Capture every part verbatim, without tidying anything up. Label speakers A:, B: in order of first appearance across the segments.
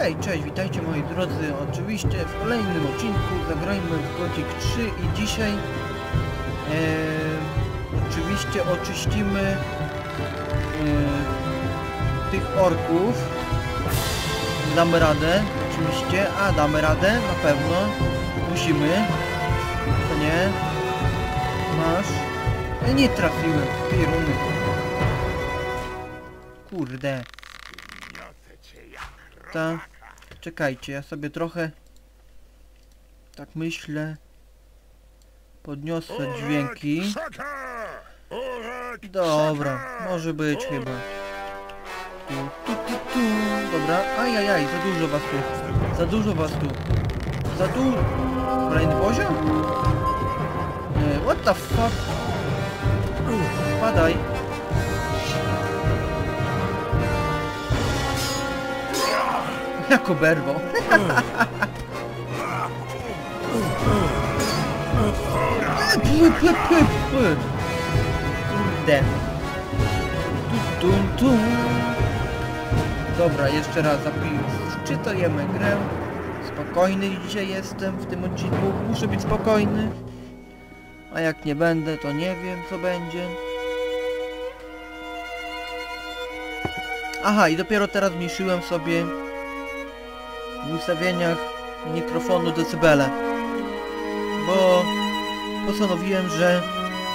A: Hej, cześć, witajcie moi drodzy, oczywiście w kolejnym odcinku Zagrajmy w Gothic trzy i dzisiaj e, oczywiście oczyścimy e, tych orków. Damy radę, oczywiście, a damy radę, na pewno, musimy, to nie, masz, ja nie trafiłem w tej runy, kurde. Ta. Czekajcie, ja sobie trochę tak myślę, podniosę dźwięki. Dobra, może być chyba. Tu, tu, tu, tu. Dobra, ajajaj, za dużo was tu. Za dużo was tu. Za dużo. Kolejny poziom? Nie, what the fuck? Spadaj. Jak oberwał. Kurde. Dobra, jeszcze raz wczytujemy grę. Spokojny dzisiaj jestem w tym odcinku. Muszę być spokojny. A jak nie będę, to nie wiem co będzie. Aha, i dopiero teraz zmniejszyłem sobie w ustawieniach mikrofonu decybele, bo postanowiłem, że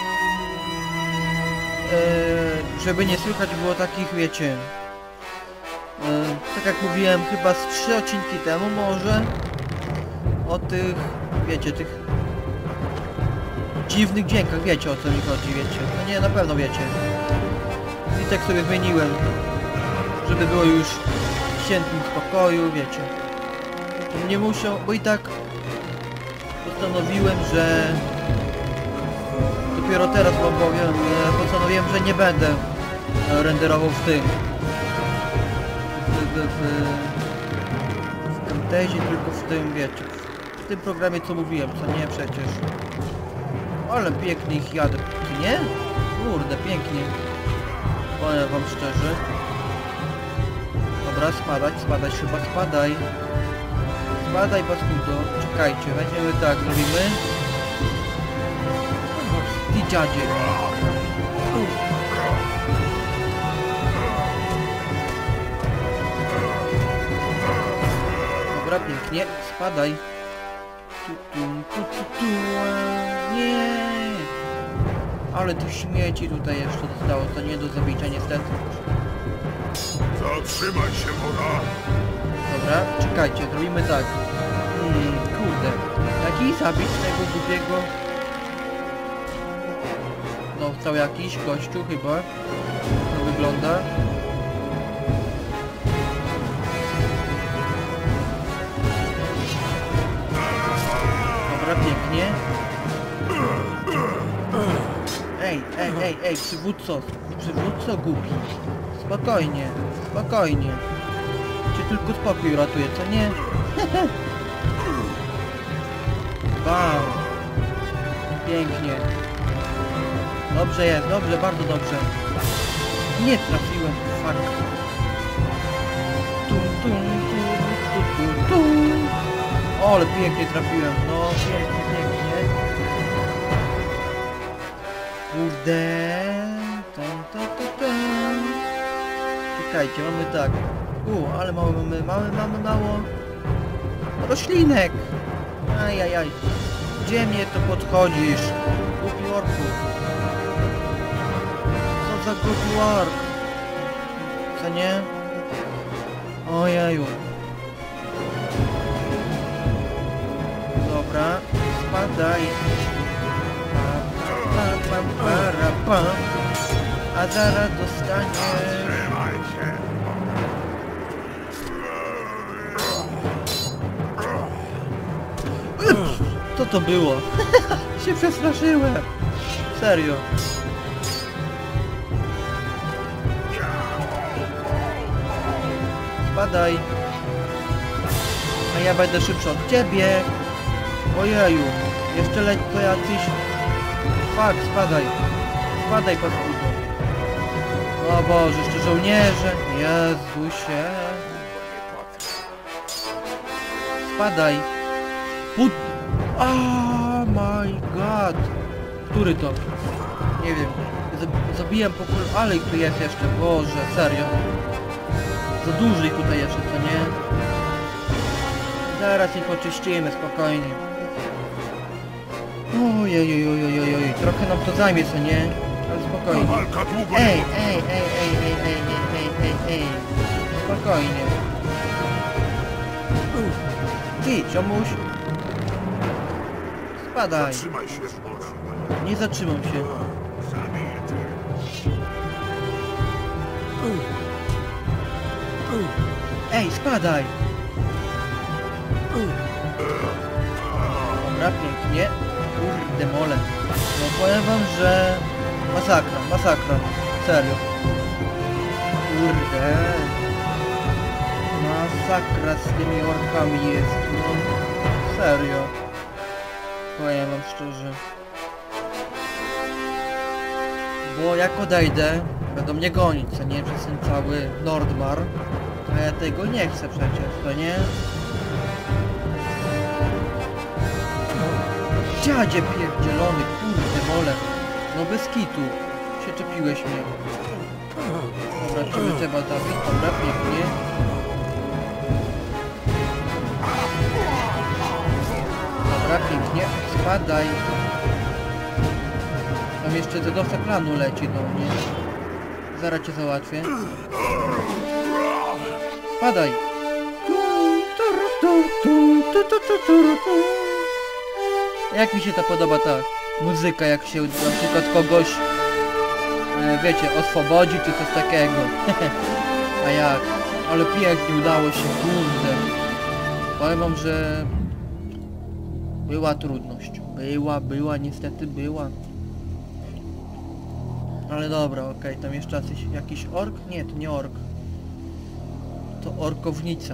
A: e, żeby nie słychać było takich, wiecie, e, tak jak mówiłem chyba z trzy odcinki temu może, o tych, wiecie, tych dziwnych dźwiękach, wiecie o co mi chodzi, wiecie, no nie, na pewno wiecie. I tak sobie zmieniłem, żeby było już w świętym spokoju, wiecie. Nie musiał, bo i tak postanowiłem, że dopiero teraz wam powiem, postanowiłem, że nie będę renderował w tym w, w, w, w Camtasie, tylko w tym, wiecie, w tym programie co mówiłem, co nie przecież. Ale pięknie ich jadę, czy nie? Kurde, pięknie. Powiem wam szczerze. Dobra, spadać, spadać, chyba spadaj. Spadaj, paskudo. Czekajcie, weźmiemy tak, zrobimy. Ty dziadzie. Dobra, pięknie. Spadaj. Tu, tu, tu, tu, tu. Nie. Ale tych śmieci tutaj jeszcze zostało, to nie do zabicia niestety.
B: Zatrzymaj się, woda!
A: Dobra, czekajcie, zrobimy tak. Hmm, kurde. Jaki zabić tego głupiego? No, cały jakiś gościu chyba. To wygląda. Dobra, pięknie. Ej, ej, ej, ej, przywódco, przywódco głupi. Spokojnie, spokojnie. Cię tylko spokój ratuje, co nie? Wow. Pięknie. Dobrze jest, dobrze, bardzo dobrze. Nie trafiłem, fuck. Tum, tum, tum, tum, tum, tum. O, ale pięknie trafiłem, no pięknie, pięknie. Kurde. Tam, tam, tam, tam. Czekajcie, mamy tak. U, ale mało mamy, mamy, mamy mało roślinek. Ajajaj. Gdzie mnie to podchodzisz? Głupi orku. Co za głupi ork? Co nie? Ojeju. Dobra, spadaj. Pa, pa, pa, pa, pa, pa. A zaraz dostaniesz. Co to było? Się przestraszyłem. Serio. Spadaj. A ja będę szybszy od ciebie. Ojeju. Jeszcze lekko jacyś... Fuck, spadaj. Spadaj, paskudo. O Boże, jeszcze żołnierze. Jezusie. spadaj. Put... Oh my god. Który to? Nie wiem. Z zabijam po kul... Ale ich tu jest jeszcze. Boże, serio. Za dużo ich tutaj jeszcze, co nie? Zaraz ich oczyścimy, spokojnie. Ojej, ojej, ojej, ojej. Trochę nam to zajmie, co nie? Ale spokojnie. Ej, ej, ej, ej, ej, ej, ej, ej, ej, ej. Spokojnie. Ty, ciomuś. Spadaj.
B: Zatrzymaj się.
A: Nie zatrzymam się. Ej, spadaj. Dobra, pięknie. Kurde mole. No powiem wam, że... Masakra, masakra. Serio. Kurde. Masakra z tymi orkami jest. No, serio. Powiem wam szczerze. Bo jak odejdę, będą mnie gonić, co nie? Przez ten cały Nordmar. A ja tego nie chcę przecież, to nie? Dziadzie pierdzielony, kurde mole. No bez kitu. Się czepiłeś mnie. Dobra, ciebie trzeba zabić. Dobra, pięknie. Dobra, pięknie. Spadaj. Tam jeszcze dedowca klanu leci do mnie. Zaraz cię załatwię. Spadaj. Jak mi się ta podoba ta muzyka, jak się na przykład kogoś, e, wiecie, oswobodzi czy coś takiego. A jak? Ale pięknie udało się, kurde. Powiem wam, że była trudność. Była, była, niestety była. Ale dobra, okej, okay. Tam jeszcze jakiś, jakiś ork? Nie, to nie ork. To orkownica.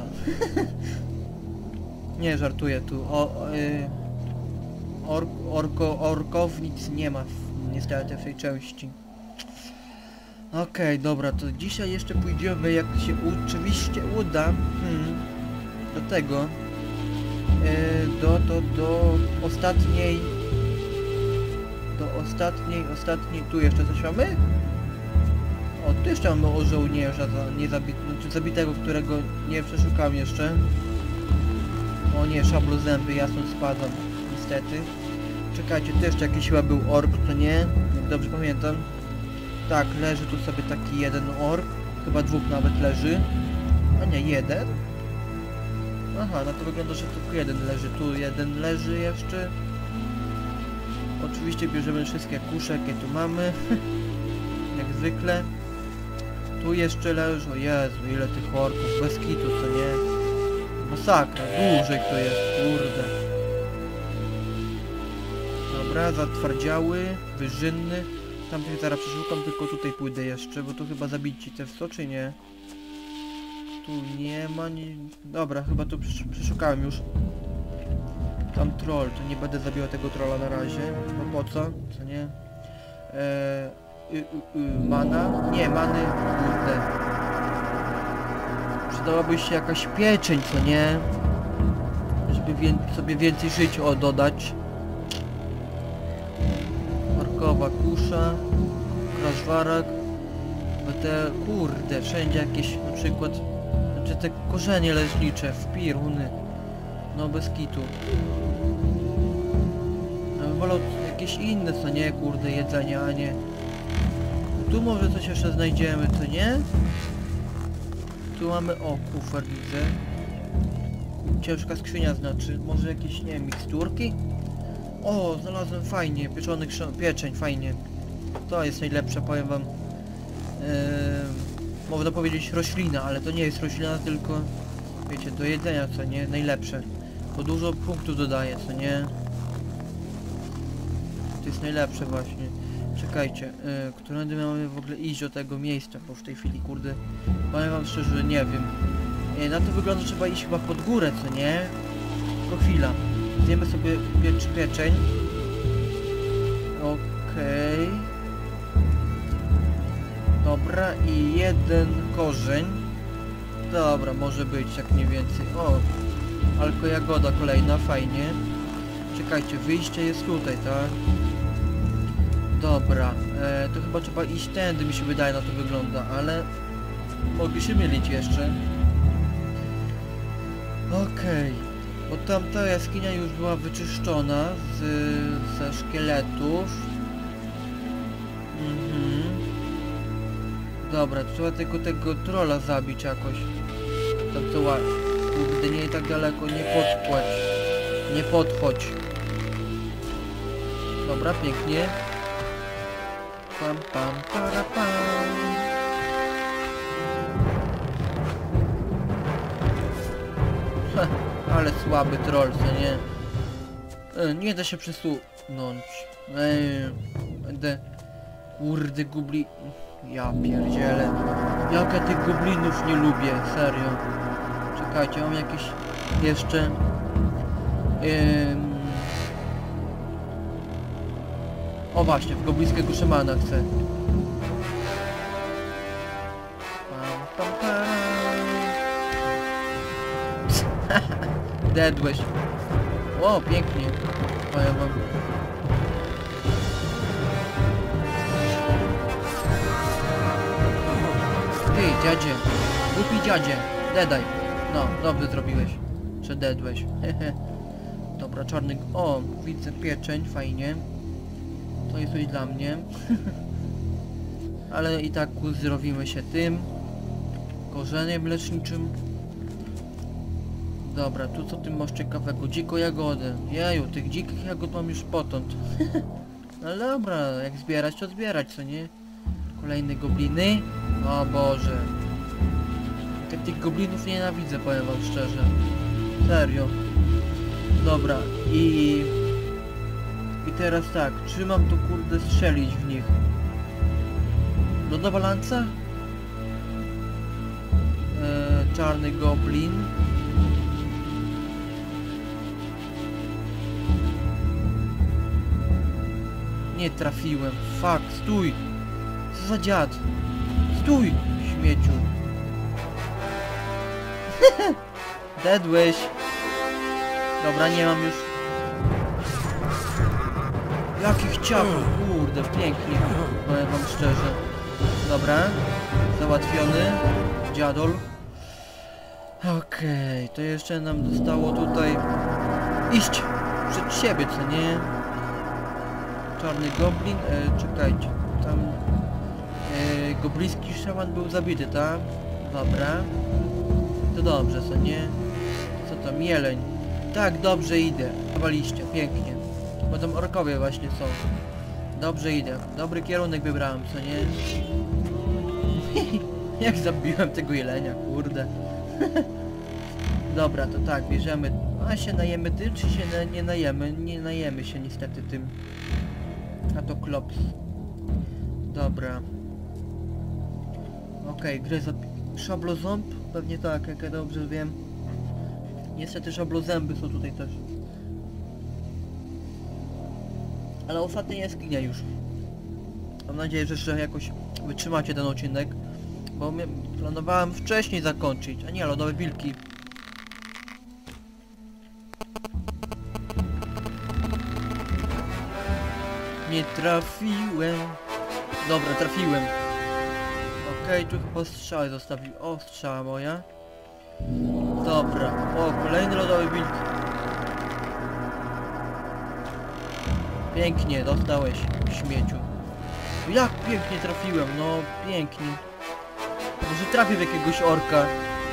A: Nie, żartuję tu. O, y Ork, orko, orkownic nie ma w, niestety w tej części. Okej, okay, dobra, to dzisiaj jeszcze pójdziemy, jak się oczywiście uda, hmm, do tego, yy, do, do, do ostatniej, do ostatniej, ostatniej, tu jeszcze coś mamy? O, tu jeszcze mamy o żołnierza za niezabit, znaczy zabitego, którego nie przeszukam jeszcze. O nie, szablozęby, ja stąd spadam. Niestety. Czekajcie, tu jeszcze jakiś chyba był ork, to nie? Jak dobrze pamiętam. Tak, leży tu sobie taki jeden ork. Chyba dwóch nawet leży. A nie, jeden? Aha, no to wygląda, że tylko jeden leży. Tu jeden leży jeszcze. Oczywiście bierzemy wszystkie kusze, jakie tu mamy. Jak zwykle. Tu jeszcze leży. O Jezu, ile tych orków. Bez kitu, co nie? Masakra, dłużej to jest, kurde. Dobra, zatwardziały, wyżynny. Tamtych zaraz przeszukam, tylko tutaj pójdę jeszcze, bo tu chyba zabici te w co, czy nie? Tu nie ma, nie... Dobra, chyba tu przeszukałem już. Tam troll, to nie będę zabijał tego trolla na razie. No po co? Co nie? Eee, y, y, y, mana? Nie, many, kurde. Przydałaby się jakaś pieczeń, co nie? Żeby wię sobie więcej żyć o dodać. Markowa kusza, kraszwarak. Te kurde, wszędzie jakieś na przykład, znaczy te korzenie leśnicze, wpiruny. No bez kitu. Ja bym wolał jakieś inne, co nie, kurde, jedzenia, a nie. Tu może coś jeszcze znajdziemy, co nie? Tu mamy, o, kufer widzę. Ciężka skrzynia znaczy, może jakieś, nie wiem, miksturki? O, znalazłem fajnie, pieczony pieczeń, fajnie. To jest najlepsze, powiem wam. Eee, można powiedzieć roślina, ale to nie jest roślina, tylko, wiecie, do jedzenia, co nie, najlepsze. Bo dużo punktów dodaje, co nie. To jest najlepsze właśnie. Czekajcie, yy, którędy mamy w ogóle iść do tego miejsca, bo w tej chwili, kurde, powiem wam szczerze, że nie wiem. Yy, na to wygląda, że trzeba iść chyba pod górę, co nie? Tylko chwila. Zjemy sobie piecz, pieczeń. Okej. Okay. Dobra, i jeden korzeń. Dobra, może być jak mniej więcej. O, Alko jagoda kolejna, fajnie. Czekajcie, wyjście jest tutaj, tak? Dobra, e, to chyba trzeba iść tędy, mi się wydaje, na to wygląda, ale mogę się mylić jeszcze. Okej, bo tamta jaskinia już była wyczyszczona z, ze szkieletów. Mhm. Dobra, trzeba tylko tego trolla zabić jakoś. Tam co ła... Kurde, nie tak daleko, nie podchodź. Nie podchodź. Dobra, pięknie. Pam pam para pam. Ha, ale słaby troll, co nie? E, nie da się przesunąć. Ej, będę... Kurde, gubli... Ja pierdzielę. Jak ja tych goblinów nie lubię, serio. Czekajcie, mam jakieś... Jeszcze... Ym... O właśnie, w goblińskiego szamana chcę. Pam, pam, pam. Dedłeś. O, pięknie. Powiem wam. Ty, dziadzie. Głupi dziadzie. Dedaj. No, dobrze zrobiłeś. Że dedłeś. Dobra, czarny... O, widzę pieczeń, fajnie. To jest coś dla mnie. Ale i tak uzdrowimy się tym korzeniem leczniczym. Dobra, tu co ty masz ciekawego? Dziko jagodę. Jeju, tych dzikich jagód mam już potąd. No dobra, jak zbierać, to zbierać, co nie? Kolejne gobliny. O Boże. Tak tych goblinów nienawidzę, powiem wam szczerze. Serio. Dobra, i... I teraz tak, czy mam tu kurde strzelić w nich? Lodowa lanca? Eee, czarny goblin. Nie trafiłem. Fuck, stój! Co za dziad? Stój, śmieciu. Dedłeś. Dobra, nie mam już. Jakich ciaków, kurde, pięknie. Powiem wam szczerze. Dobra, załatwiony. Dziadol. Okej, okay, to jeszcze nam zostało tutaj iść przed siebie, co nie? Czarny goblin, e, czekajcie, tam e, gobliński szaman był zabity, tak? Dobra. To dobrze, co nie? Co to, jeleń? Tak, dobrze idę. Waliście, pięknie. Bo tam orkowie właśnie są. Dobrze idę. Dobry kierunek wybrałem, co nie? Jak zabiłem tego jelenia, kurde. Dobra, to tak, bierzemy... A się najemy tym, czy się na, nie najemy? Nie najemy się niestety tym. A to klops. Dobra. Okej, okay, gryza... Szabloząb? Pewnie tak, jak ja dobrze wiem. Niestety szablozęby są tutaj też. Ale ostatnia jaskinia już. Mam nadzieję, że jeszcze jakoś wytrzymacie ten odcinek. Bo planowałem wcześniej zakończyć. A nie, lodowe wilki. Nie trafiłem. Dobra, trafiłem. Okej, okay, tu chyba strzały zostawił. O, strzała moja. Dobra. O, kolejny lodowy wilk. Pięknie, dostałeś, śmieciu. Jak pięknie trafiłem, no pięknie. Może trafię w jakiegoś orka.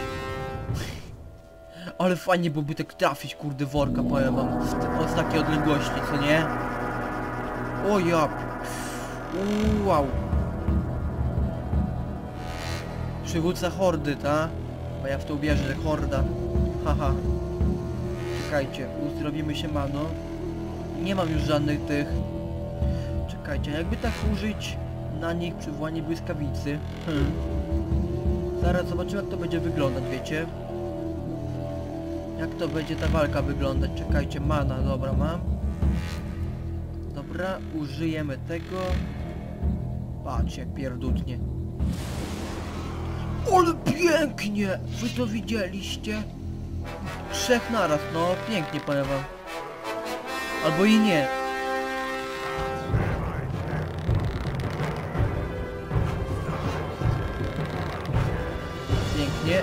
A: Ale fajnie byłoby tak trafić, kurde, w orka, powiem wam. Z, z takiej odległości, co nie? O ja. Wow. Przywódca hordy, ta? Bo ja w to uwierzę, że horda. Haha. Czekajcie, uzdrowimy się mano. Nie mam już żadnych tych... Czekajcie, jakby tak użyć na nich przywołanie błyskawicy. Hmm. Zaraz zobaczymy, jak to będzie wyglądać, wiecie? Jak to będzie ta walka wyglądać? Czekajcie, mana, dobra, mam. Dobra, użyjemy tego. Patrz, jak pierdutnie. Ale pięknie! Wy to widzieliście? trzech naraz, no pięknie powiem wam. Albo i nie. Pięknie.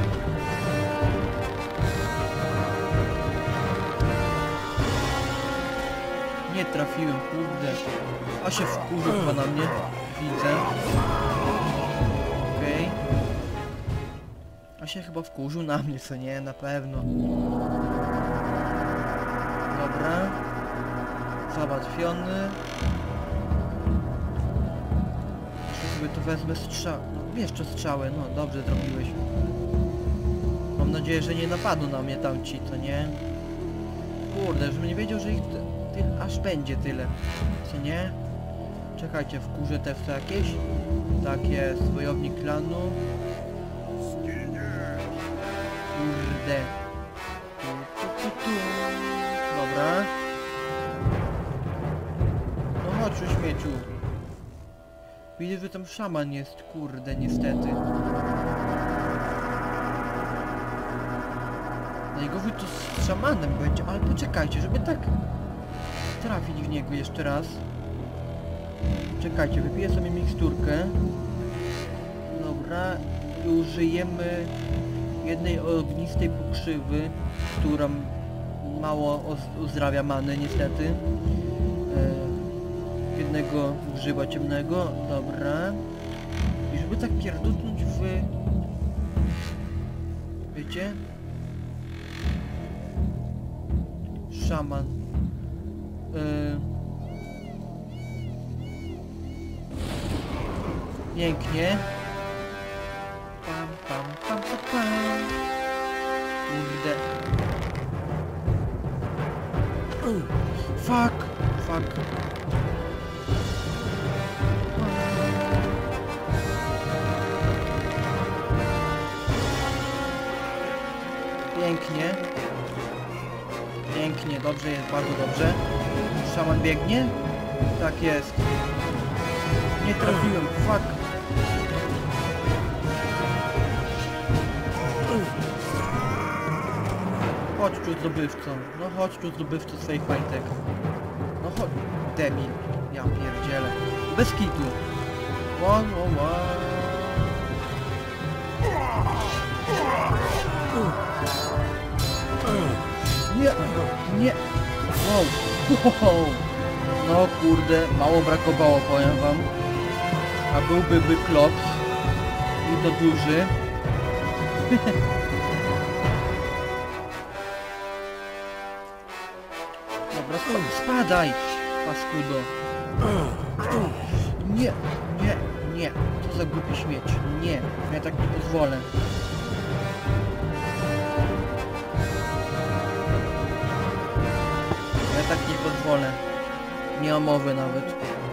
A: Nie trafiłem, kurde. A się wkurzył chyba na mnie. Widzę. Okej. Okay. A się chyba wkurzył na mnie, co nie? Na pewno. Dobra. Załatwiony. Jeszcze sobie tu wezmę strzał. No jeszcze strzały, no dobrze zrobiłeś. Mam nadzieję, że nie napadną na mnie tamci, co nie? Kurde, żebym nie wiedział, że ich ty, ty, aż będzie tyle. Co nie? Czekajcie, wkurzę te co jakieś? Tak jest, wojownik klanu. Kurde. Tu, tu, tu, tu. Dobra. No chodź, śmieciu. Widzę, że tam szaman jest, kurde, niestety. Najgorzej to z szamanem będzie, ale poczekajcie, żeby tak trafić w niego jeszcze raz. Czekajcie, wypiję sobie miksturkę. Dobra, i użyjemy jednej ognistej pokrzywy, która mało uzdrawia many niestety. E, jednego grzyba ciemnego, dobra. I żeby tak pierdutnąć w... Wiecie? Szaman. E, pięknie. Pam, pam, pam, pam, pam. Kurde. Fuck! Fuck! Pięknie. Pięknie, dobrze jest, bardzo dobrze. Szaman biegnie? Tak jest. Nie trafiłem, fuck! Chodź tu zdobywcą, no chodź tu zdobywcą swoich majtek. No chodź, debil, ja pierdzielę. Bez kitu. One, one, one. Nie, nie. Wow. Wow. No kurde, mało brakowało, powiem wam. A byłby by klops. I to duży. Dobra, spadaj, paskudo. Nie, nie, nie. Co za głupi śmieć. Nie, ja tak nie pozwolę. Ja tak nie pozwolę. Nie ma mowy nawet.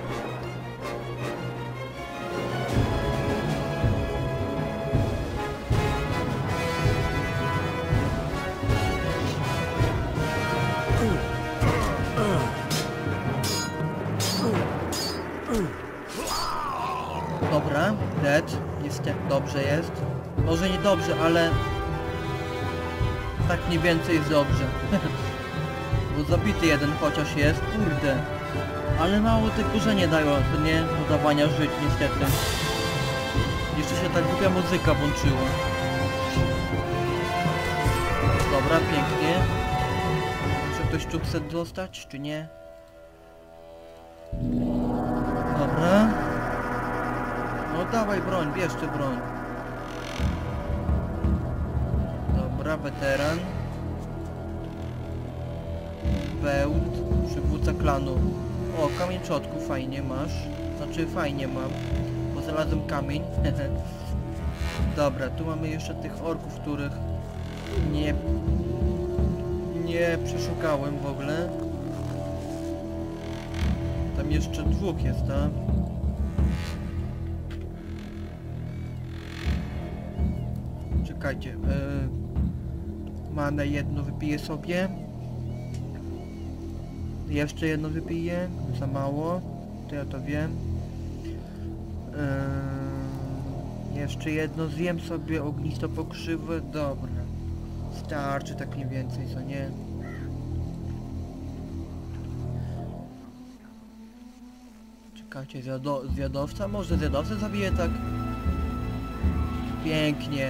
A: Dobra, dead. Niestety dobrze jest. Może nie dobrze, ale tak mniej więcej jest dobrze. Bo zabity jeden chociaż jest, kurde. Ale mało te kurzenie dają, to nie dodawania żyć niestety. Jeszcze się tak głupia muzyka włączyła. Dobra, pięknie. Czy ktoś tu chce dostać, czy nie? Dobra. No dawaj broń, bierzcie broń. Dobra, weteran. Wełd, przywódca klanu. O, kamień przodku, fajnie masz. Znaczy fajnie mam, bo znalazłem kamień. Dobra, tu mamy jeszcze tych orków, których nie nie przeszukałem w ogóle. Tam jeszcze dwóch jest, tak? Czekajcie, yy, manę jedno wypiję sobie. Jeszcze jedno wypiję, za mało, to ja to wiem. Yy, jeszcze jedno zjem sobie ognisto pokrzywę, dobra. Starczy tak mniej więcej, co nie? Czekajcie, zjado zjadowca? Może zjadowcę zabiję tak? Pięknie.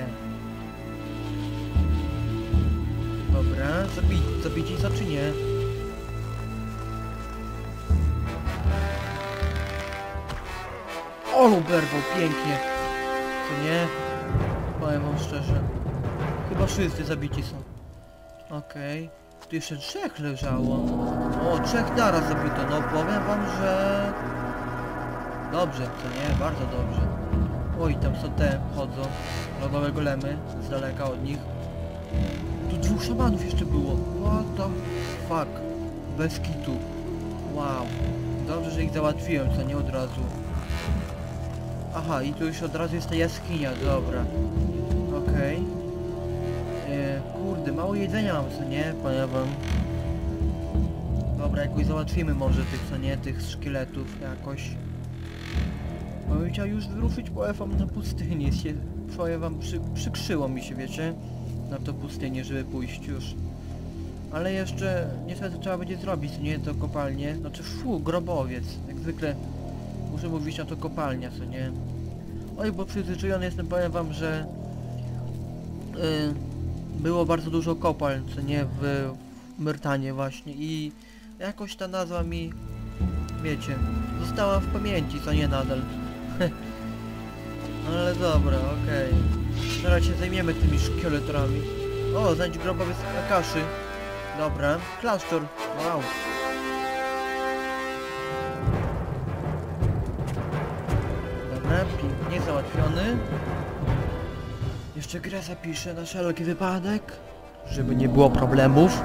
A: Dobra, zabi zabici co czy nie? O, berwał, pięknie. Co nie? Powiem wam szczerze. Chyba wszyscy zabici są. Okej. Okay. Tu jeszcze trzech leżało. O, trzech naraz zabito. No powiem wam, że... Dobrze, co nie? Bardzo dobrze. Oj, tam są te, chodzą. Lodowe golemy, z daleka od nich. Tu dwóch szamanów jeszcze było. What the fuck? Bez kitu. Wow. Dobrze, że ich załatwiłem, co nie od razu. Aha, i tu już od razu jest ta jaskinia, dobra. Okej. Okay. Kurde, mało jedzenia mam, co nie? Powiem wam. Dobra, jakoś załatwimy może tych, co nie? Tych szkieletów jakoś. Bo bym chciał już wyruszyć, powiem wam, na pustynię. Się, powiem wam, przy, przykrzyło mi się, wiecie? Na to pustynię, żeby pójść już. Ale jeszcze niestety trzeba będzie zrobić, nie? To kopalnię. Znaczy, fu, grobowiec. Jak zwykle muszę mówić na to kopalnia, co nie? Oj, bo przyzwyczajony jestem, powiem wam, że yy, było bardzo dużo kopalń, co nie? W, w Myrtanie właśnie i jakoś ta nazwa mi, wiecie, została w pamięci, co nie nadal. Ale dobra, okej. Okay. Zaraz się zajmiemy tymi szkieletorami. O, znajdź grobowiec Akaszy. Dobra, klasztor, wow. Dobra, pięknie załatwiony. Jeszcze grę zapiszę na wszelki wypadek, żeby nie było problemów.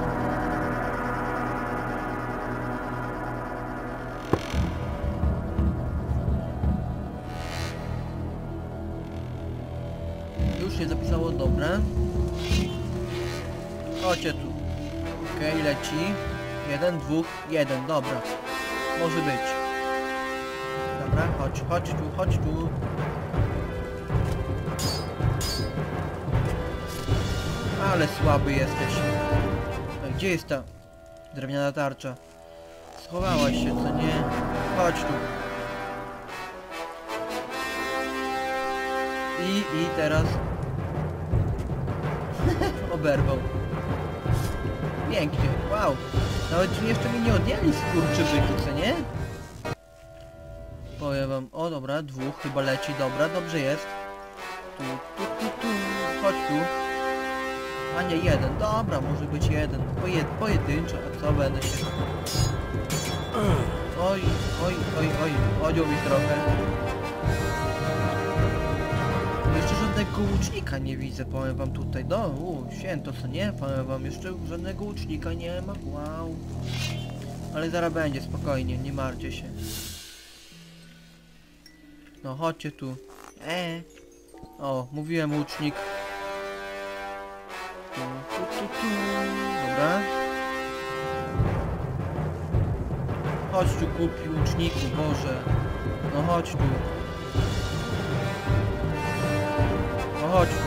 A: Już się zapisało, dobra. Chodźcie tu. Okej, okay, leci. Jeden, dwóch, jeden, dobra. Może być. Dobra, chodź, chodź tu, chodź tu. Ale słaby jesteś. A gdzie jest ta drewniana tarcza? Schowałaś się, co nie? Chodź tu. I, i teraz... Oberwał. Pięknie, wow. Nawet jeszcze mi nie odjęli skurczybyki, co nie? Powiem wam, o dobra, dwóch chyba leci, dobra, dobrze jest. Tu, tu, tu, tu, chodź tu. A nie, jeden, dobra, może być jeden. Pojed pojedynczo, a co będę się... Oj, oj, oj, oj, odział mi trochę. Jeszcze żadnego łucznika nie widzę, powiem wam tutaj. No, u, święto co nie, powiem wam, jeszcze żadnego łucznika nie ma, wow. Ale zaraz będzie, spokojnie, nie martwcie się. No, chodźcie tu. Eee. O, mówiłem łucznik. Tu, tu, tu, tu. Dobra. Chodź tu, kupi łuczniku, Boże. No chodź tu. No chodź tu.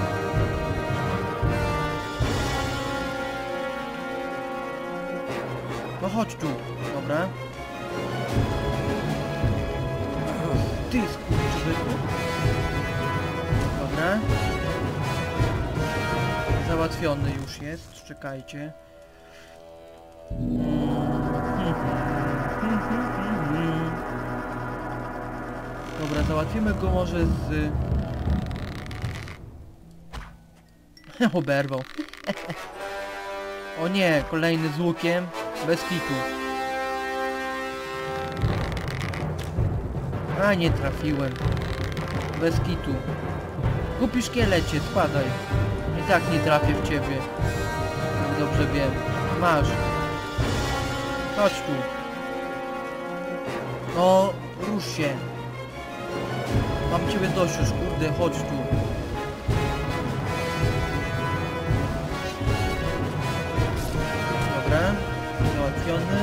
A: No chodź tu. Dobra. Ty skurczybyku. Dobra. Załatwiony już jest, czekajcie. Dobra, załatwimy go może z... Oberwał. O nie, kolejny z łukiem. Bez kitu. A, nie trafiłem. Bez kitu. Głupi szkielecie, spadaj. I tak nie trafię w ciebie. Jak dobrze wiem. Masz. Chodź tu. No, rusz się. Mam ciebie dość już, kurde, chodź tu. Dobra, załatwiony.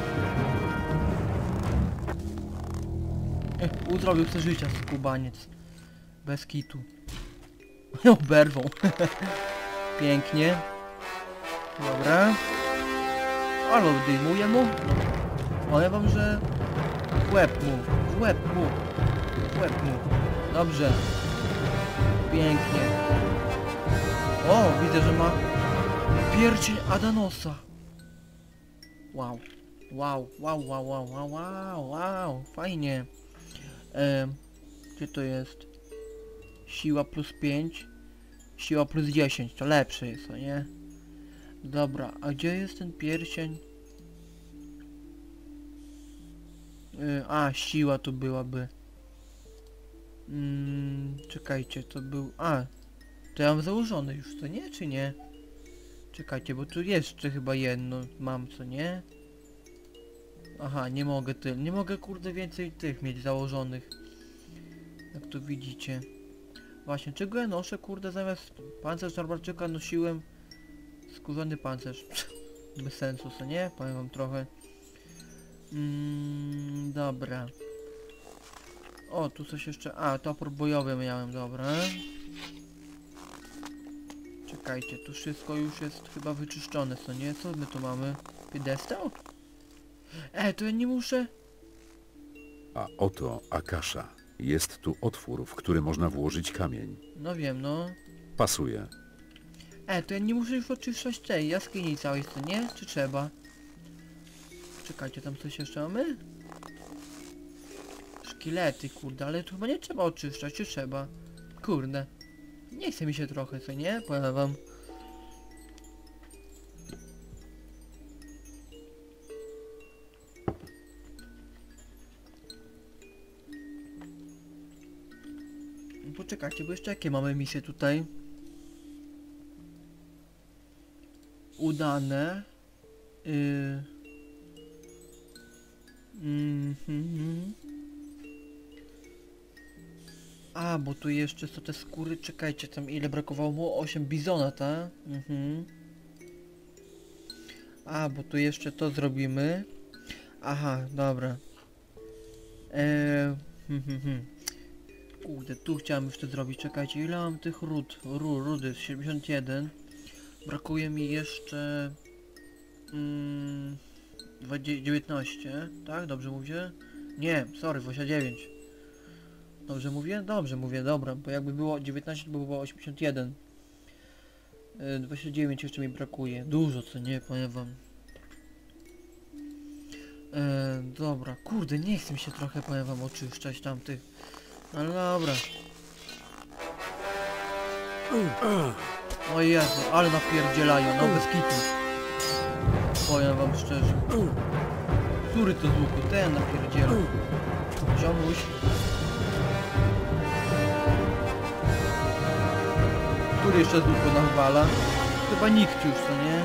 A: Ech, uzdrowił sobie życia, skubaniec. Bez kitu. Oberwą. pięknie. Dobra. Ale odejmuję mu. Powiem wam, że w łeb mu, w łeb mu, w łeb mu. Dobrze. Pięknie. O, widzę, że ma pierścień Adanosa. Wow. Wow, wow, wow, wow, wow, wow, wow. Fajnie. E, gdzie to jest? Siła plus pięć. Siła plus dziesięć. To lepsze jest, o nie? Dobra, a gdzie jest ten pierścień? E, a, siła tu byłaby. Mm, czekajcie, to był... A, to ja mam założony już, to nie, czy nie? Czekajcie, bo tu jeszcze chyba jedno mam, co nie? Aha, nie mogę ty, nie mogę kurde więcej tych mieć założonych. Jak tu widzicie. Właśnie, czego ja noszę kurde zamiast pancerz Norberczyka nosiłem skórzany pancerz. Bez sensu, co nie? Powiem wam trochę. Mm, dobra. O, tu coś jeszcze... A, topór bojowy miałem, dobra. Czekajcie, tu wszystko już jest chyba wyczyszczone, co nie? Co my tu mamy? Piedestał? E, to ja nie muszę...
B: A oto Akasza. Jest tu otwór, w który można włożyć kamień.
A: No wiem, no.
B: Pasuje.
A: E, to ja nie muszę już oczyszczać tej jaskini całej, co nie? Czy trzeba? Czekajcie, tam coś jeszcze mamy? Szkielety, kurde, ale tu chyba nie trzeba oczyszczać, czy trzeba? Kurde. Nie chce mi się trochę, co nie? Powiem wam. Poczekajcie, bo jeszcze jakie mamy misje tutaj? Udane. Yy. Mm-hmm. A, bo tu jeszcze są te skóry, czekajcie, tam ile brakowało mu? osiem bizona, tak? Mhm. A, bo tu jeszcze to zrobimy. Aha, dobra. Eee, hmm, hmm, hmm. Kurde, tu chciałem już to zrobić, czekajcie, ile mam tych ród? Ru, rudy, siedemdziesiąt jeden. Brakuje mi jeszcze... Mm, dziewiętnaście, tak? Dobrze mówię? Nie, sorry, dwadzieścia dziewięć. Dobrze mówię? Dobrze mówię, dobra, bo jakby było dziewiętnaście, to by było osiemdziesiąt jeden. Yy, dwadzieścia dziewięć jeszcze mi brakuje. Dużo, co nie, powiem wam. Yy, dobra, kurde, nie chcę mi się trochę, powiem wam, oczyszczać tamtych. Ale dobra. O Jezu, ale napierdzielają, no bez kitu. Powiem wam szczerze. Który to z łuku? Ten napierdziela. Ziomuś. Który jeszcze z łuku nam wala? Chyba nikt już, co nie?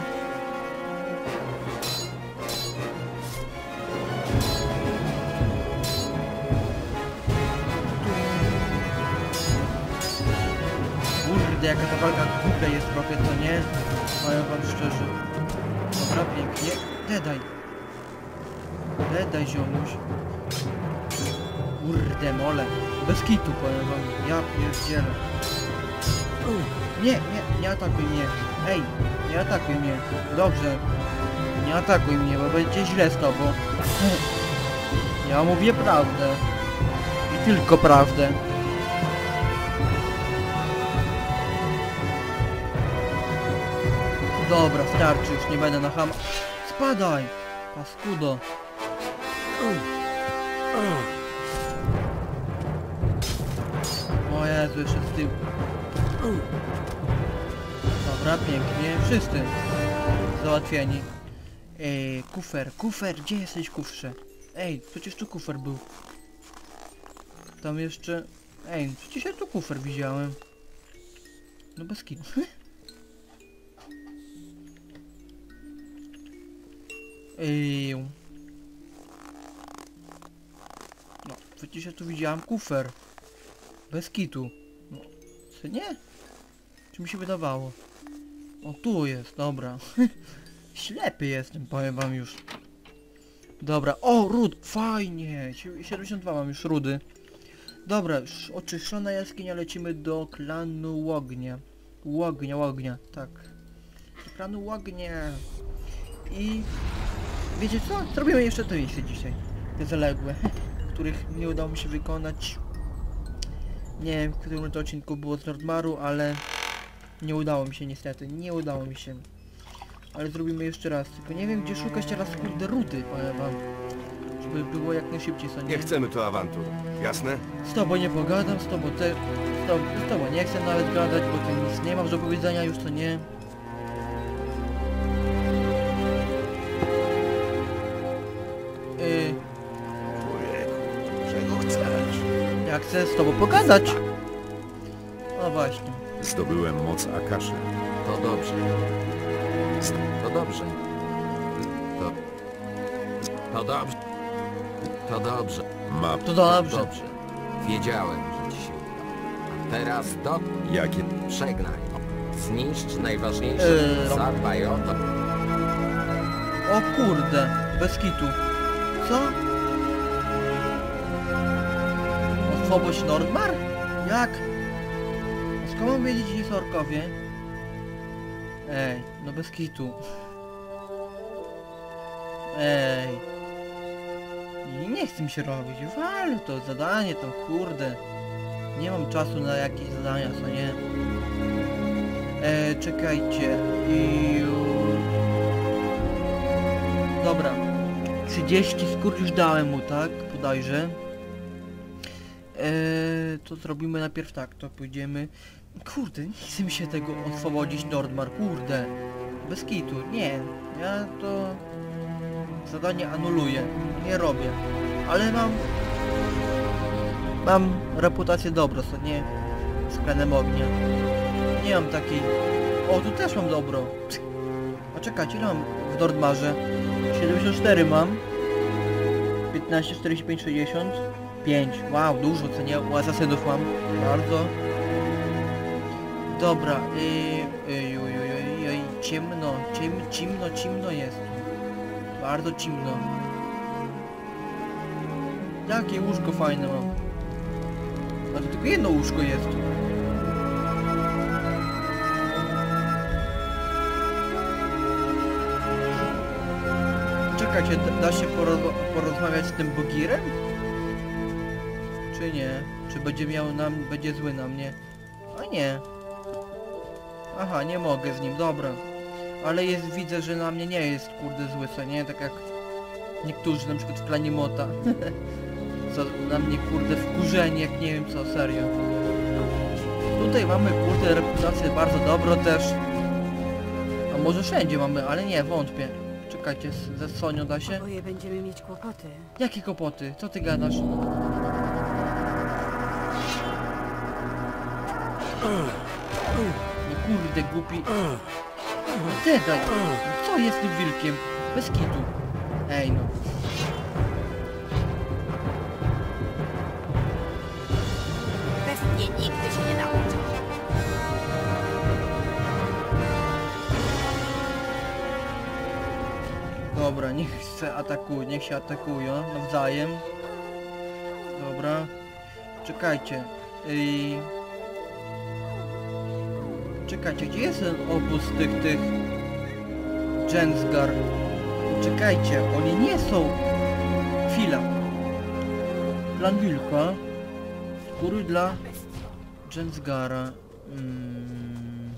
A: Kurde, jaka ta walka głupia jest trochę, co nie? Powiem wam szczerze. Dobra, pięknie. Dedaj. Dedaj, ziomuś. Kurde, mole. Bez kitu, powiem wam. Ja pierdzielę. Nie, nie, nie atakuj mnie. Ej, nie atakuj mnie. Dobrze. Nie atakuj mnie, bo będzie źle z tobą. Ja mówię prawdę. I tylko prawdę. Dobra, starczy już, nie będę na ham... Spadaj! Paskudo. O Jezu, jeszcze z tyłu. Dobra, pięknie. Wszyscy załatwieni. Ej, kufer, kufer, gdzie jesteś, kufrze? Ej, przecież tu kufer był. Tam jeszcze... Ej, przecież ja tu kufer widziałem. No bez kitu. Ej. No, przecież ja tu widziałem kufer. Bez kitu. No, co nie? Czy mi się wydawało? O, tu jest, dobra. Ślepy jestem, powiem wam już. Dobra, o, ród, fajnie. siedemdziesiąt dwa mam już rudy. Dobra, już oczyszczona jaskinia, lecimy do klanu Ognia. Łognia, łognia, tak. Ekranu łognia. I... Wiecie co? Zrobimy jeszcze to miejsce dzisiaj. Te zaległe, których nie udało mi się wykonać. Nie wiem, w którym to odcinku było z Nordmaru, ale... Nie udało mi się niestety, nie udało mi się. Ale zrobimy jeszcze raz, tylko nie wiem gdzie szukać teraz kurde rudy, powiem wam. Żeby było jak najszybciej, co nie?
C: Nie chcemy tu awantur, jasne?
A: Z tobą nie pogadam, z tobą te... Z tobą, z tobą nie chcę nawet gadać, bo ty nic nie masz do powiedzenia już, co nie? Yy,
C: Człowieku, czego chcesz?
A: ja chcę z tobą pogadać. No właśnie.
B: Zdobyłem moc Akaszy.
D: To dobrze. To dobrze. To... To dobrze. To dobrze.
B: Ma...
A: To dobrze.
D: Dobrze. Wiedziałem, że ci się uda. A teraz do...
B: Jakie...
D: Przegnaj. Zniszcz najważniejsze.
A: Eee, no.
D: Zadbaj o to.
A: O kurde, bez kitu. Co? Oswobość Nordmar? Jak? A skąd mam wiedzieć, gdzie są orkowie? Ej, no bez kitu. Ej. I nie chce mi się robić, ale to zadanie tam, kurde. Nie mam czasu na jakieś zadania, co nie? Eee, czekajcie. I... Dobra. trzydzieści skór już dałem mu, tak? Podajże. Eee, to zrobimy najpierw tak, to pójdziemy... Kurde, nie chce mi się tego oswobodzić Nordmar, kurde. Bez kitu, nie. Ja to... Zadanie anuluję. Nie robię. Ale mam... Mam reputację dobro, co nie? Z klanem ognia. Nie mam takiej... O, tu też mam dobro. A czekajcie, ile mam w Nordmarze? siedemdziesiąt cztery mam. piętnaście, czterdzieści pięć, sześćdziesiąt. pięć. Wow, dużo, co nie? U asasynów mam. Bardzo. Dobra. Yy, yy, yy, yy, yy, ciemno. Ciem, cimno, cimno jest. Bardzo cimno. Jakie łóżko fajne mam. A to tylko jedno łóżko jest. Czekajcie, da, da się poroz porozmawiać z tym Bogirem? Czy nie? Czy będzie miał nam, będzie zły na mnie? A nie. Aha, nie mogę z nim, dobra. Ale jest, widzę, że na mnie nie jest kurde zły, co nie? Tak jak niektórzy, na przykład w klanie Mota. Co na mnie kurde wkurzeni, jak nie wiem co, serio. Tutaj mamy kurde reputację bardzo dobrą też. A może wszędzie mamy, ale nie, wątpię. Czekajcie, z- ze Sonią da się?
E: Oboje będziemy mieć kłopoty.
A: Jakie kłopoty? Co ty gadasz? No kurde głupi. Ty daj. Co jest tym wilkiem? Bez kitu. Ej no.
E: Bez mnie nigdy się nie nauczy.
A: Dobra, niech się atakuje, niech się atakują nawzajem. Dobra. Czekajcie. Ej. Czekajcie, gdzie jest ten obóz tych tych Jensgar? Czekajcie, oni nie są. Chwila. Plan wilka. Skóry dla Jensgara. Mm.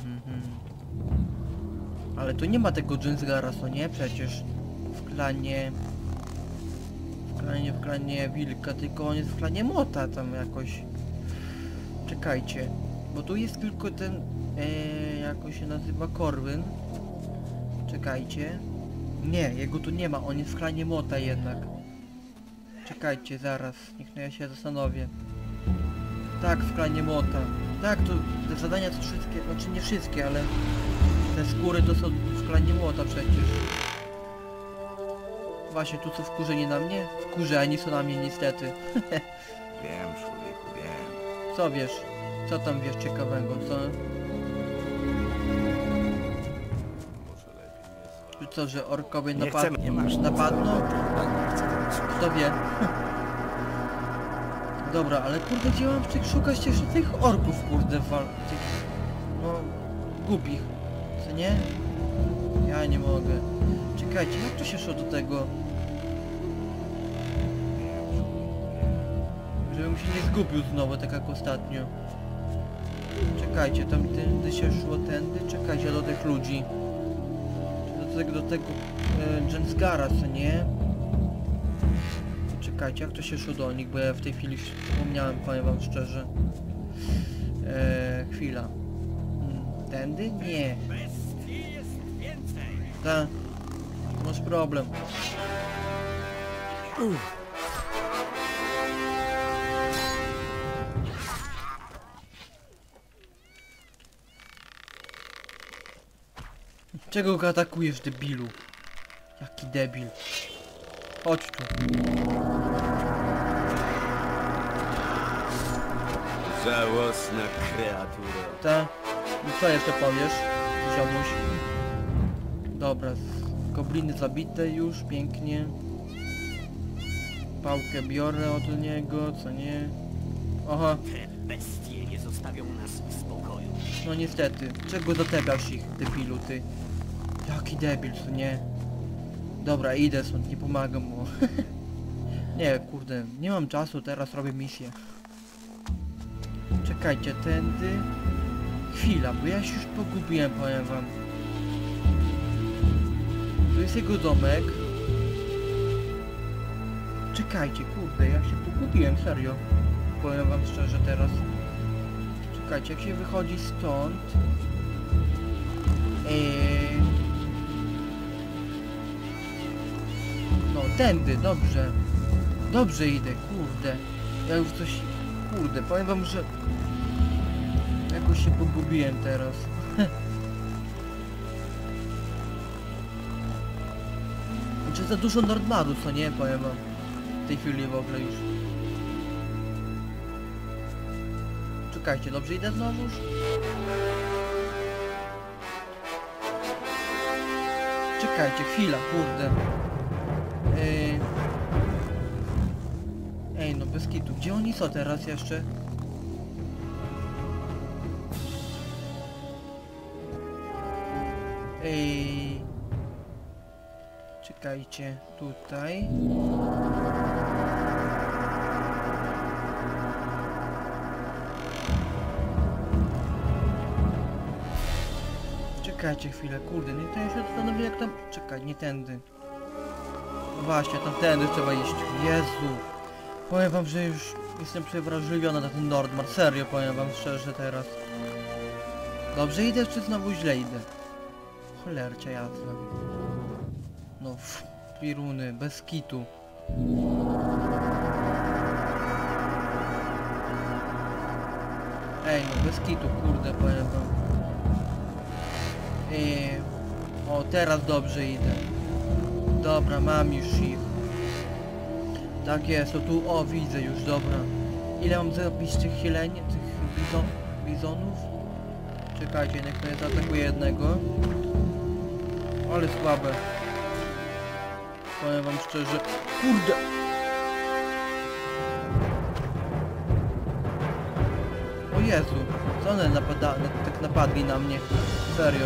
A: Ale tu nie ma tego Jensgara, co nie? Przecież w klanie... W klanie, w klanie wilka, tylko on jest w klanie Mota tam jakoś. Czekajcie. Bo tu jest tylko ten... E, jak się nazywa? Korwin. Czekajcie. Nie, jego tu nie ma, on jest w klanie Mota jednak. Czekajcie, zaraz, niech no ja się zastanowię. Tak, w klanie Mota. Tak, to te zadania to wszystkie, znaczy nie wszystkie, ale te skóry to są w klanie Mota przecież. Właśnie, tu są wkurzeni na mnie? Wkurzeni są na mnie niestety.
C: Wiem, człowieku, wiem.
A: Co wiesz? Co tam wiesz ciekawego, co? Czy co, że orkowie
C: Nie
A: napad...
C: chcemy, nie masz nic
A: napadną?
C: do tego.
A: Kto wie? Dobra, ale kurde, gdzie mam tych szukać też tych orków, kurde, wal... tych no, głupich, co nie? Ja nie mogę. Czekajcie, jak to się szło do tego? Żebym się nie zgubił znowu, tak jak ostatnio. Czekajcie, tam tędy się szło, tędy, czekajcie do tych ludzi. Do tego, do tego e, Jensgara, co nie? Czekajcie, jak to się szło do nich, bo ja w tej chwili wspomniałem, powiem wam szczerze. E, chwila. Hmm, tędy? Nie. Tak. Masz problem. Czego go atakujesz, debilu? Jaki debil. Chodź tu.
C: Żałosna kreatura.
A: Ta. I co jeszcze powiesz, ziomuś? Dobra, gobliny zabite już, pięknie. Pałkę biorę od niego, co nie? Aha,
F: Te bestie nie zostawią nas w spokoju.
A: no niestety. Czego zatapiasz ich, debilu, ty? Jaki debil, co nie? Dobra, idę stąd, nie pomagam mu. Nie, kurde, nie mam czasu, teraz robię misję. Czekajcie, tędy... Chwila, bo ja się już pogubiłem, powiem wam. To jest jego domek. Czekajcie, kurde, ja się pogubiłem, serio. Powiem wam szczerze teraz. Czekajcie, jak się wychodzi stąd... Eee... No, tędy, dobrze. Dobrze idę, kurde. Ja już coś... Kurde, powiem wam, że... Jakoś się pogubiłem teraz. Czy za dużo Nordmaru, co nie? Powiem wam. W tej chwili w ogóle już. Czekajcie, dobrze idę znowuż? Czekajcie, chwila, kurde. Ej, Ej no bez kitu. Gdzie oni są teraz jeszcze? Ej. Czekajcie, tutaj. Czekajcie chwilę, kurde, nie to ja się zastanowię jak tam... Czekaj, nie tędy. No właśnie, tam tędy trzeba iść. Jezu. Powiem wam, że już jestem przewrażliwiony na ten Nordmar. Serio, powiem wam szczerze teraz. Dobrze idę, czy znowu źle idę? Cholercia jasna. No pff, piruny, bez kitu. Ej, no bez kitu, kurde, powiem wam. Ej, o, teraz dobrze idę. Dobra, mam już ich. Tak jest, to tu, o, widzę już, dobra. Ile mam zrobić tych chyleń, tych bizon, bizonów? Czekajcie, niech mnie zaatakuje jednego. Ale słabe. Powiem wam szczerze. Kurde! O Jezu, co one napada tak napadli na mnie? Serio.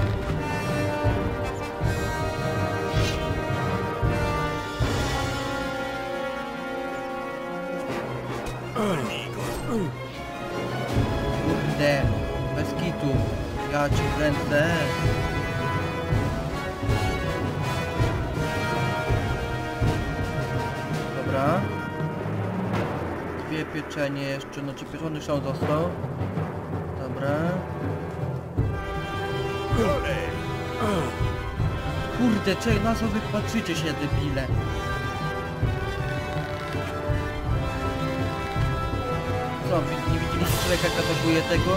A: Kurde, bez kitu. Ja cię kręcę. Dobra. Dwie pieczenie jeszcze, no czy pieczony szał został. Dobra. Kurde, czej, na co wy patrzycie się, debile? Co, wy nie widzieliście człowieka, jak atakuje tego?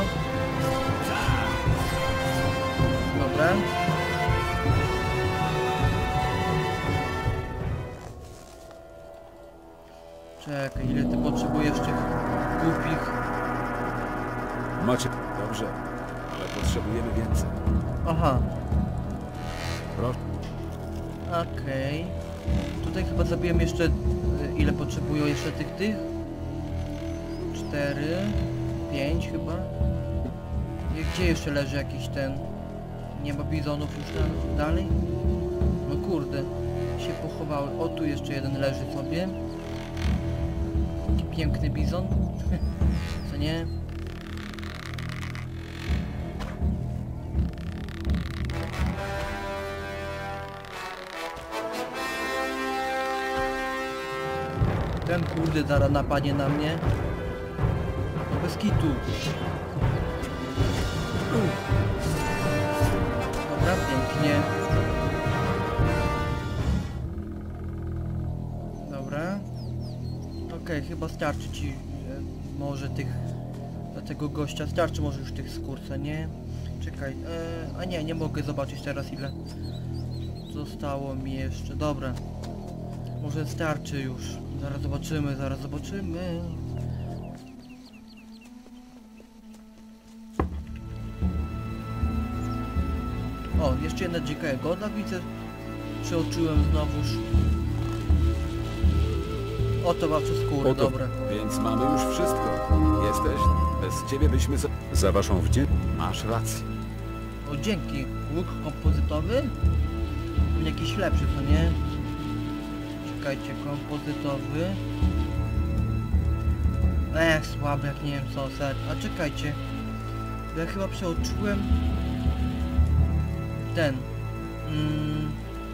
A: Dobra. Czekaj, ile ty potrzebujesz tych głupich?
B: Macie... Dobrze, ale potrzebujemy więcej.
A: Aha,
B: Proszę.
A: okej. Tutaj chyba zabiłem jeszcze... y, Ile potrzebują jeszcze tych tych? Cztery... Pięć chyba? Gdzie jeszcze leży jakiś ten... Nie ma bizonów już tam dalej? No kurde, się pochowały. O, tu jeszcze jeden leży sobie. Taki piękny bizon. Co nie? Ten kurde zaraz napadnie na mnie. No bez kitu. Dobra, pięknie. Dobra. Okej, chyba starczy ci e, może tych... Dla tego gościa starczy może już tych skór, co nie? Czekaj, e, a nie, nie mogę zobaczyć teraz ile zostało mi jeszcze. Dobra. Może starczy już. Zaraz zobaczymy, zaraz zobaczymy. O, jeszcze jedna dzika jagoda widzę. Przeoczyłem znowuż. Oto wasze skóry,
B: Oto.
A: dobra.
D: Więc mamy już wszystko. Jesteś? Bez ciebie byśmy... Za...
B: Za waszą wdzięczność.
D: Masz rację.
A: O, dzięki. Łuk kompozytowy? Jakiś lepszy, co nie? Czekajcie, kompozytowy. Ech, słaby, jak nie wiem co, ser. A czekajcie. Bo ja chyba przeoczyłem... Ten. Mm,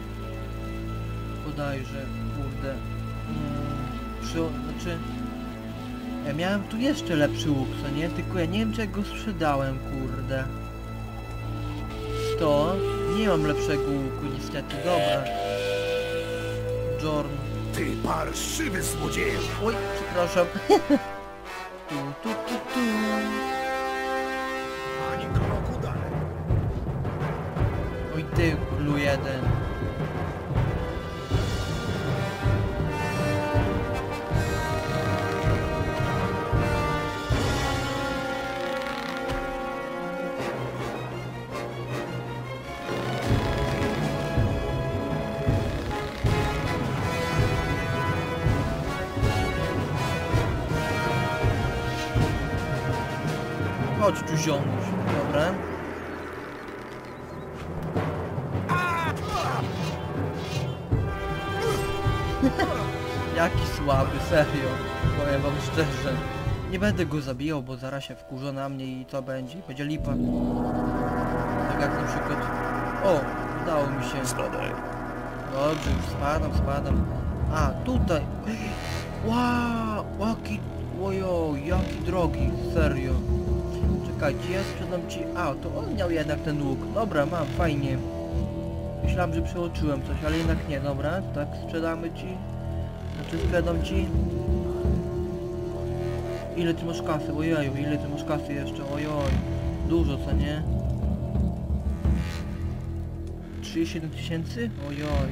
A: bodajże, kurde. Mm, przy, znaczy... Ja miałem tu jeszcze lepszy łuk, co nie? Tylko ja nie wiem, czy ja go sprzedałem, kurde. sto. Nie mam lepszego łuku, niestety. Dobra. Jorn.
C: Ty parszywy złodzieju!
A: Oj, przepraszam. tu, tu, tu, tu.
C: Ani kroku dalej!
A: Oj, ty, klu jeden. Chodź tu, ziomuś. Dobra. Jaki słaby, serio. Powiem wam szczerze. Nie będę go zabijał, bo zaraz się wkurzą na mnie i co będzie? Będzie lipa. Tak jak na przykład... O, udało mi się.
C: Spadaj.
A: Dobrze, już spadam, spadam. A, tutaj. Wow, jaki... Ojo, jaki drogi, serio. Czekajcie, ja sprzedam ci... A, to on miał jednak ten łuk. Dobra, mam, fajnie. Myślałem, że przeoczyłem coś, ale jednak nie, dobra. Tak, sprzedamy ci. Znaczy, sprzedam ci. Ile ty masz kasy? Ojeju, ile ty masz kasy jeszcze? Ojoj. Dużo, co nie? trzydzieści siedem tysięcy? Ojoj.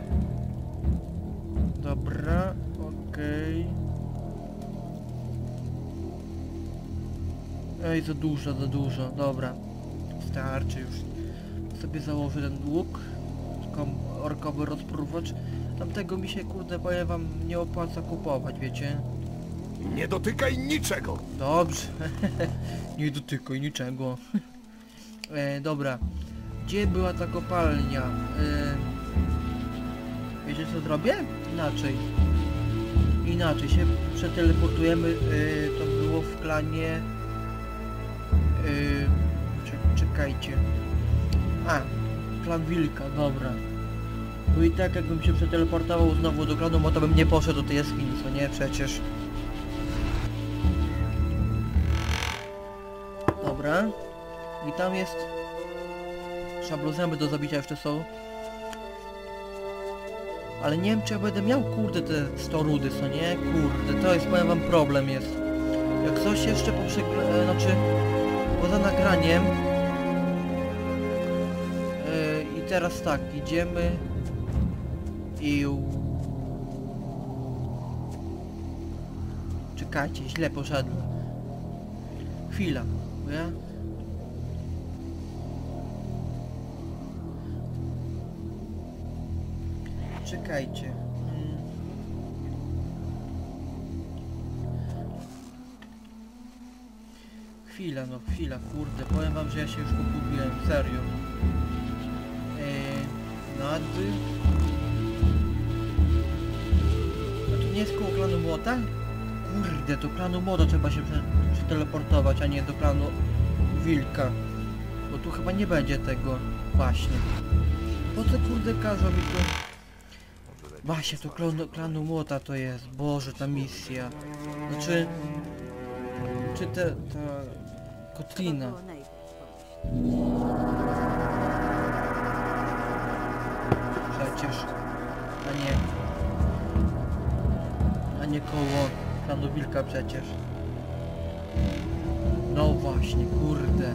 A: Dobra, okej. Ej, za dużo, za dużo. Dobra. Starczy już. Sobie założę ten łuk. Tylko orkowy rozpruwacz. Tamtego mi się, kurde, powiem wam, nie opłaca kupować, wiecie?
C: Nie dotykaj niczego!
A: Dobrze. Nie dotykaj niczego. e, dobra. Gdzie była ta kopalnia? E, wiecie co zrobię? Inaczej. Inaczej się przeteleportujemy. E, to było w klanie... E, czek czekajcie. A, klan Wilka, dobra. Bo i tak jakbym się przeteleportował znowu do klanu, bo to bym nie poszedł do tej jaskini, co nie? Przecież. Dobra. I tam jest... Szablozęby do zabicia jeszcze są. Ale nie wiem, czy ja będę miał, kurde, te sto rudy, co nie? Kurde, to jest, powiem wam, problem jest. Jak coś jeszcze po przegle... Znaczy... Poza nagraniem... Yy, I teraz tak, idziemy... I... Czekajcie, źle poszedłem. Chwila, bo ja... Czekajcie. Hmm. chwila, no chwila, kurde, powiem wam, że ja się już pogubiłem, serio. Eee, nad... A to nie jest koło klanu młota? Kurde, do klanu młota trzeba się prze przeteleportować, a nie do klanu wilka. Bo tu chyba nie będzie tego. Właśnie. Po co kurde każą mi tu... Właśnie, to klanu, klanu młota to jest. Boże, ta misja. Znaczy... Czy te... ta... kotlina. Przecież... A nie... A nie koło klanu wilka przecież. No właśnie, kurde.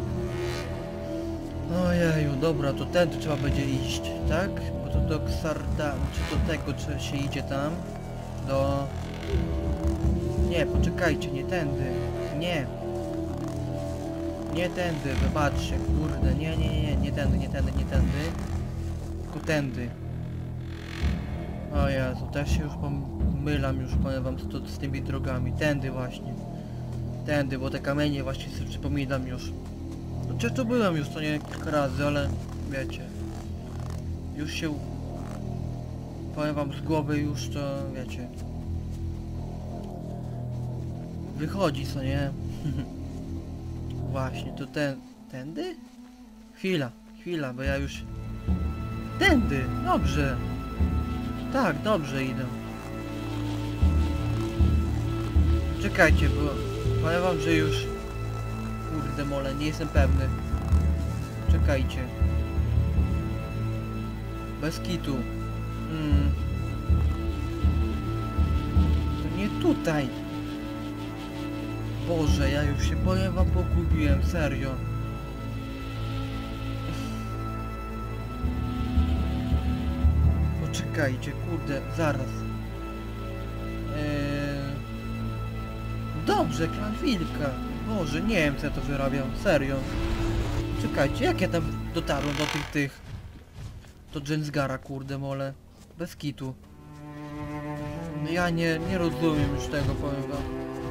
A: Ojeju, dobra, to ten tu trzeba będzie iść, tak? Bo to do Xarda, czy do tego, czy się idzie tam? Do... Nie, poczekajcie, nie tędy. Nie. Nie tędy, wybaczcie, kurde, nie, nie, nie, nie, nie tędy, nie tędy, nie tędy. Tylko tędy. O Jezu, też się już pomylam, już powiem wam z, z tymi drogami. Tędy właśnie. Tędy, bo te kamienie właśnie sobie przypominam już. Chociaż tu byłem już to nie kilka razy, ale wiecie. Już się... Powiem wam z głowy już to, wiecie. Wychodzi, co nie? Właśnie, to ten... Tędy? Chwila, chwila, bo ja już... Tędy! Dobrze! Tak, dobrze idę. Czekajcie, bo... Powiem wam, że już... Kurde mole, nie jestem pewny. Czekajcie. Bez kitu. Hmm. To nie tutaj. Boże, ja już się powiem wam pogubiłem, serio. Poczekajcie, kurde, zaraz. Eee... Dobrze, klan wilka. Boże, nie wiem co ja to wyrabiam, serio. Czekajcie, jak ja tam dotarłem do tych tych... Do Dżensgara, kurde mole. Bez kitu. No ja nie, nie rozumiem już tego, powiem wam.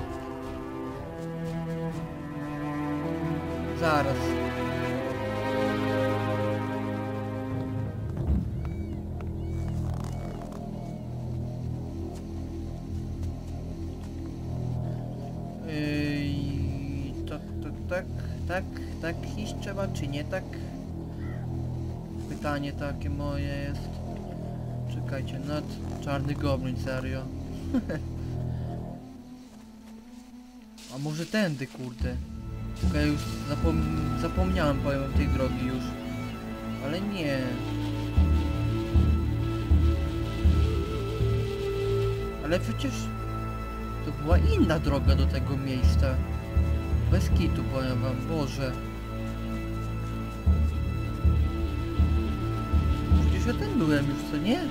A: Zaraz. Yy, tak, tak, tak, tak, tak iść trzeba, czy nie tak? Pytanie takie moje jest. Czekajcie, nad czarny goblin, serio. A może tędy, kurde. Tylko ja już zapom zapomniałem, powiem, tej drogi już. Ale nie. Ale przecież... To była inna droga do tego miejsca. Bez kitu, powiem wam, Boże. Przecież ja tam byłem już, co nie?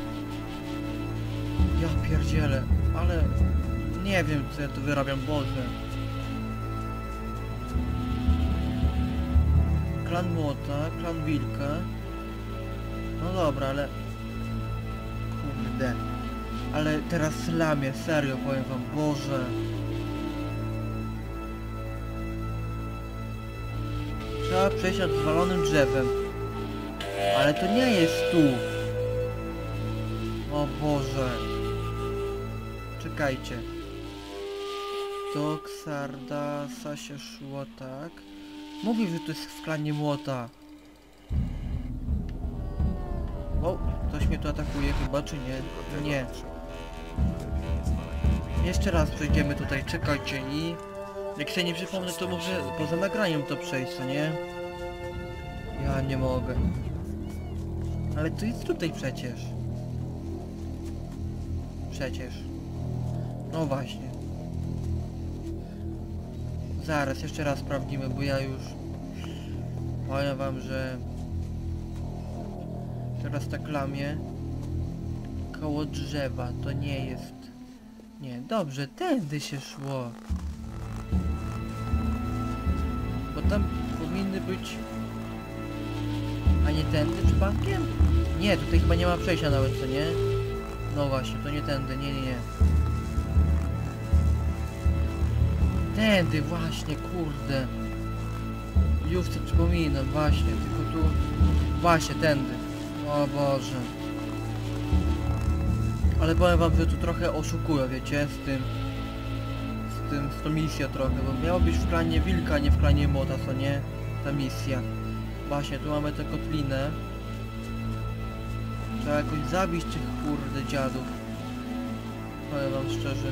A: Ja pierdzielę, ale... Nie wiem, co ja tu wyrabiam, Boże. Klan młota, klan wilka. No dobra, ale... Kurde. Ale teraz lamię, serio powiem wam, Boże. Trzeba przejść nad zwalonym drzewem. Ale to nie jest tu. O Boże. Czekajcie. Do Xardasa się szło, tak? Mówię, że to jest w klanie młota. O, ktoś mnie tu atakuje chyba, czy nie? Nie. Jeszcze raz przejdziemy tutaj, czekajcie i... Jak się nie przypomnę, to może poza nagraniem to przejść, co nie? Ja nie mogę. Ale to jest tutaj przecież. Przecież. No właśnie. Zaraz, jeszcze raz sprawdzimy, bo ja już... Powiem wam, że... Teraz tak lamię. Koło drzewa, to nie jest... Nie, dobrze, tędy się szło. Bo tam powinny być... A nie tędy przypadkiem? Nie, tutaj chyba nie ma przejścia nawet, co nie? No właśnie, to nie tędy, nie, nie, nie. Tędy właśnie, kurde. Już sobie przypominam, właśnie, tylko tu... Właśnie, tędy. O Boże. Ale powiem wam, że tu trochę oszukuję, wiecie, z tym... Z tym, z tą misją trochę, bo miało być w klanie wilka, a nie w klanie młota, co nie? Ta misja. Właśnie, tu mamy tę kotlinę. Trzeba jakoś zabić tych kurde dziadów. Powiem wam szczerze.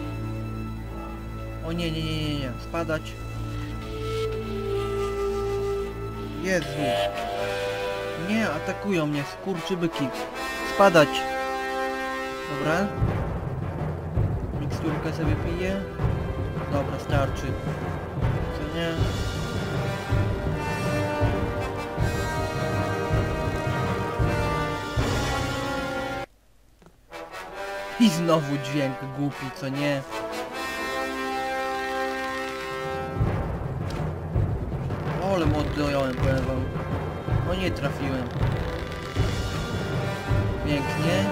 A: O nie, nie, nie, nie, nie. Spadać. Jezu. Nie, atakują mnie, skurczybyki. Spadać. Dobra. Miksturkę sobie piję. Dobra, starczy. Co nie? I znowu dźwięk głupi, co nie? Ale mu oddojąłem, powiem wam. No nie trafiłem. Pięknie.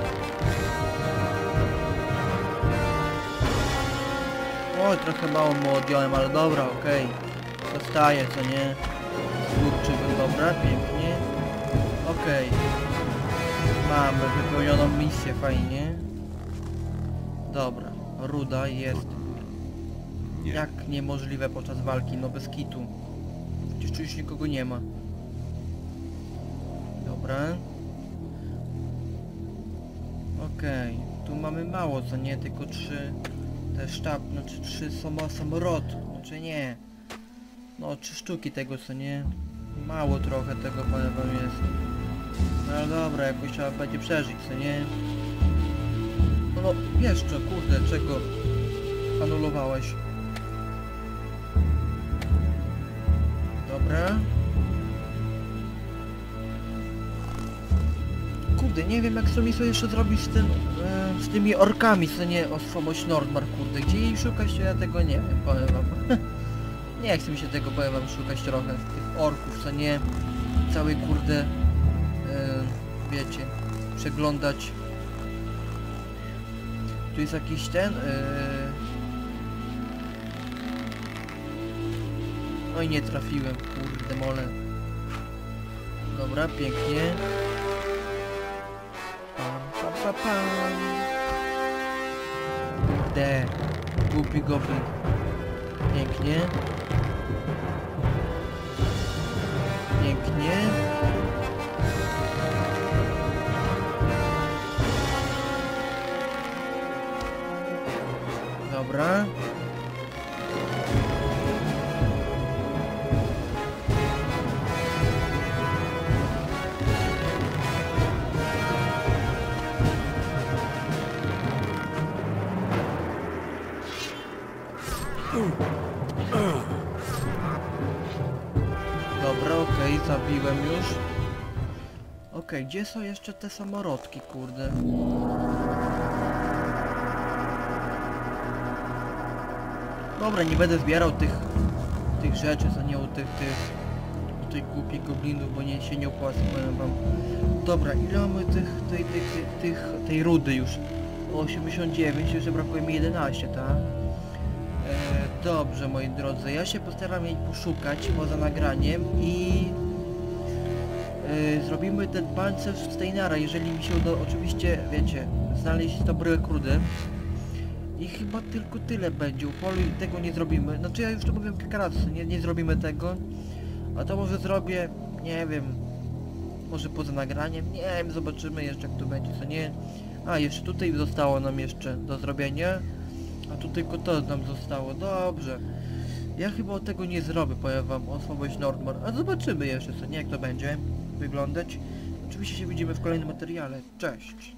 A: Oj, trochę mało mu odjąłem, ale dobra, okej. Okay. Dostaję, co nie? Skurczyłem, dobra, pięknie. Okej. Okay. Mamy wypełnioną misję, fajnie. Dobra, ruda jest.
B: Nie.
A: Jak niemożliwe podczas walki, no bez kitu. Przecież tu już nikogo nie ma. Dobra. Okej, okay. Tu mamy mało, co nie? Tylko trzy... Te sztab, znaczy trzy samo, samoloty, znaczy nie. No trzy sztuki tego, co nie? Mało trochę tego, powiem wam, jest. No ale dobra, jakoś trzeba będzie przeżyć, co nie? No, no jeszcze, kurde, czego anulowałeś? Dobra. Kurde, nie wiem jak sobie jeszcze zrobić z tym, e, z tymi orkami, co nie, oswoboć Nordmar, kurde, gdzie jej szukać, to ja tego nie wiem, powiem wam. Nie chcę mi się tego, powiem wam, szukać trochę, tych orków, co nie, cały kurde, e, wiecie, przeglądać. Tu jest jakiś ten, e... no i nie trafiłem, kurde mole. Dobra, pięknie. Pam, pam, pam, pam. Kurde, głupi goblin. Pięknie. Pięknie. Dobra. Dobra, okej, okay, zabiłem już. Okej, okay, gdzie są jeszcze te samorodki, kurde? Dobra, nie będę zbierał tych tych rzeczy, co nie u tych tych u tych głupich goblinów, bo nie się nie opłaca, powiem wam. Dobra, ile mamy tych tej, tej, tej, tych tej rudy już? osiemdziesiąt dziewięć, jeszcze brakuje mi jedenaście, tak? E, dobrze, moi drodzy, ja się postaram jej poszukać poza nagraniem i e, zrobimy ten pancerz Steinara, jeżeli mi się uda, oczywiście, wiecie, znaleźć dobre rudy. I chyba tylko tyle będzie, u polu tego nie zrobimy, znaczy ja już to mówiłem kilka razy, nie, nie zrobimy tego, a to może zrobię, nie wiem, może poza nagraniem, nie wiem, zobaczymy jeszcze jak to będzie, co nie. A, jeszcze tutaj zostało nam jeszcze do zrobienia, a tu tylko to nam zostało, dobrze. Ja chyba od tego nie zrobię, powiem wam, oswobodzić Nordmar, a zobaczymy jeszcze, co nie, jak to będzie wyglądać. Oczywiście się widzimy w kolejnym materiale, cześć!